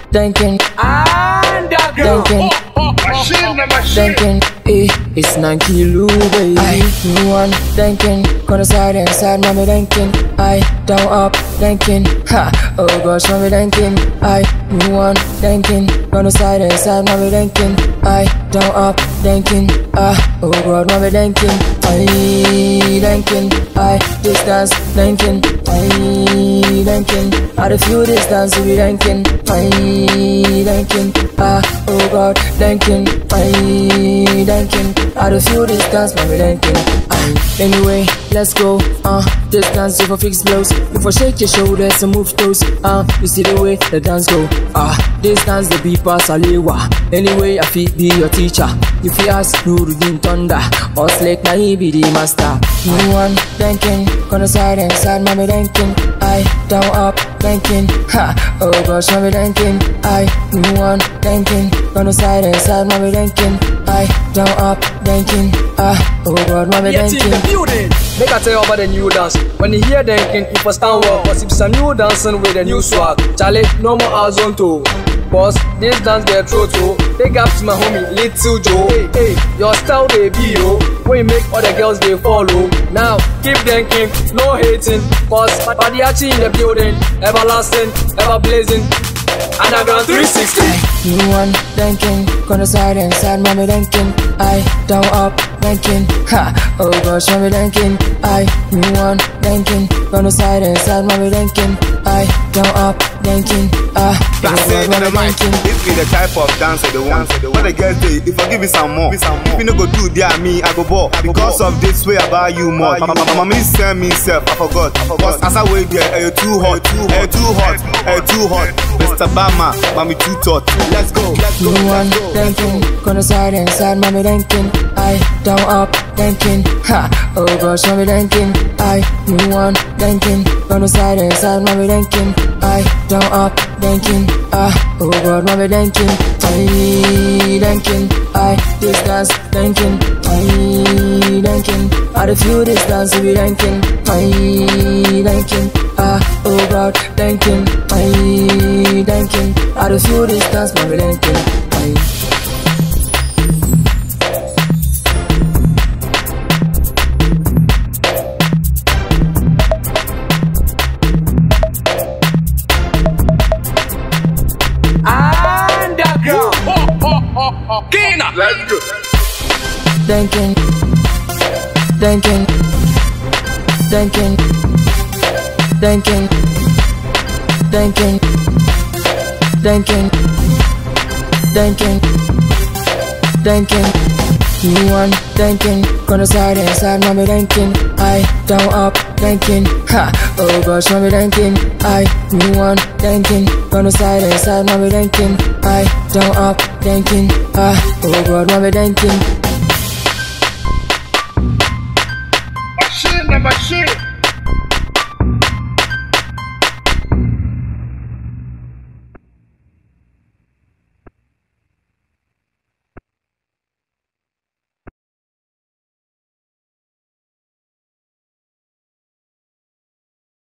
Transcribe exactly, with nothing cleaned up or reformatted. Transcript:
thinking, thinking, thinking, eh, it's nine kilo, baby. I, you one, thinking, gonna side and side, mommy thinking, I, down up, thinking, ha, oh gosh, mommy thinking, I, you one, thinking, gonna side and side, mommy thinking, I, down up, thinking, ah, oh god, mommy thinking, I, thinking, I, distance, thinking, I, thinking, I the few distance, we thinking, I, thinking, ah, oh god, thinking, I, thinking, I the few distance, mommy thinking, I, anyway, let's go, uh, distance, if I fix blows, if I shake your shoulders and move toes, uh, you see the way the dance go, ah, uh, distance, the beat pass alewa, anyway, I feel be your teacher, if you ask, Nurudin Thunder, or Slate, na he be the master, you one, thinking, gonna side and side, mommy thinking, I, down up, thinking, ha, oh gosh, mommy thinking, I, you one, thinking, gonna side and side, mommy thinking, I, down up, thinking, ah, oh god, mommy thinking. Make I tell you about the new dance. When you hear thinking, if I stand well, cause if some new dancing with a new swag, Charlie, no more hours on to. Boss, this dance get through to. Big up to my homie, Little Joe. Hey, hey, your style they be yo. When you make other girls they follow. Now, keep thinking, no hating. Cause Padiachi in the building, everlasting, ever blazing. Underground three sixty. You one, thinking, gonna side and side, mommy thinking, I, down up, thinking, ha, oh gosh, mommy thinking, I, you one, thinking, gonna side and side, mommy thinking, I, down up, thinking, ah, oh god, mommy thinking. This be the type of dance I don't want. When the girls say, if I give you some more, if you no go do there, me, I go ball. Because of this way I buy you more. My mama send me self, I forgot. Cause as I wait there, are you too hot, are you too hot, are you too hot? Mister Bama, mommy too taut. Let's go, let's go. You one, thinking, gonna side and side, mommy thinking, I, down up, thinking, ha, oh gosh, mommy thinking, I, you one, thinking, gonna side and side, mommy thinking, I, down up, thinking, ah, oh god, mommy thinking, I, thinking, I, distance, thinking, I, thinking, I the few distance, we thinking, I, thinking, ah, oh god, thinking, I, thinking, I the few distance, mommy thinking, I. Kina, let's go. Thinking, thinking, thinking, thinking, thinking, thinking, thinking, thinking. You one, thinking, gonna side and side, mommy thinking, I, down up, thinking, ha, oh gosh, mommy thinking, I, you one, thinking, gonna side and side, mommy thinking, I, down up, thinking, ah, oh god, mommy thinking. Machine, machine.